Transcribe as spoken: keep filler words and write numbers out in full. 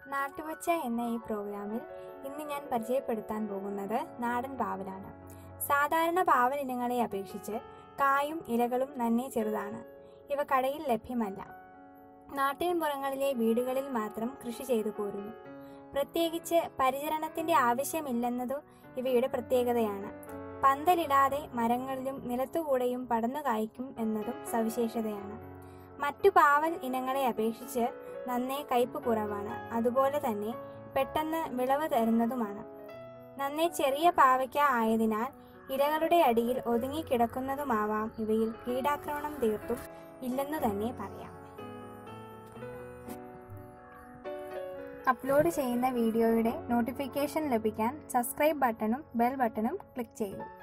നാട്ടുവച്ച എന്ന ഈ പ്രോഗ്രാമിൽ ഇന്ന് ഞാൻ പരിചയപ്പെടുത്താൻ പോകുന്നത് നാടൻ പാവലാണ്. സാധാരണ പാവൽ ഇനങ്ങളെ അപേക്ഷിച്ച് കായും ഇലകളും നന്നേ ചെറുതാണ്. ഇവ കടയിൽ ലഭ്യമല്ല. നാട്ടിൻപുറങ്ങളിലെ വീടുകളിൽ മാത്രം കൃഷി ചെയ്തു പോരുന്നു. പ്രത്യേകിച്ച് പരിചരണത്തിന്റെ ആവശ്യമില്ലെന്നതും ഇവയുടെ പ്രത്യേകതയാണ്. പന്തലിടാതെ മരങ്ങളിലും നിലത്തുകൂടെയും പടർന്നു കായ്ക്കും എന്നതും സവിശേഷതയാണ്. മറ്റു പാവൽ ഇനങ്ങളെ അപേക്ഷിച്ച് നന്നേ കയ്പ് കുറവാണ്. അതുപോലെ തന്നെ പെട്ടെന്ന് വിളവ് തരുന്നതുമാണ്. നന്നേ ചെറിയ പാവയ്ക്ക ആയതിനാൽ ഇലകളുടെ അടിയിൽ ഒതുങ്ങിക്കിടക്കുന്നതുമാവാം. ഇവയിൽ കീടാക്രമണം തീർത്തും ഇല്ലെന്നു തന്നെ പറയാം. അപ്ലോഡ് ചെയ്യുന്ന വീഡിയോയുടെ നോട്ടിഫിക്കേഷൻ ലഭിക്കാൻ സബ്സ്ക്രൈബ് ബട്ടണും ബെൽ ബട്ടണും ക്ലിക്ക് ചെയ്യൂ.